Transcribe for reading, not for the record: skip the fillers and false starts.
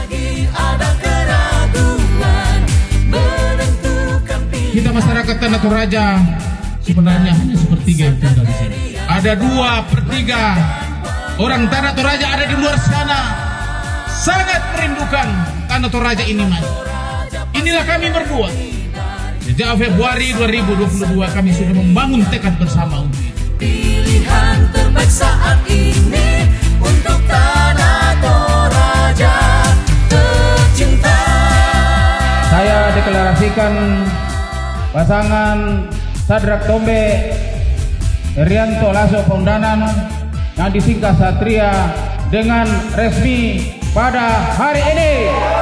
Kita masyarakat Tanah Toraja sebenarnya hanya sepertiga yang tinggal di sini. Ada 2/3 orang Tanah Toraja ada di luar sana, sangat merindukan Tanah Toraja ini maju. Inilah kami berdua. Sejak Februari 2022 kami sudah membangun tekad bersama untuk itu. Pilihan terbaik saat ini untuk Tanah Toraja tercinta. Saya deklarasikan pasangan Sadrak Tombe Herianto Lasso Pondanan yang disingkat Satria dengan resmi pada hari ini.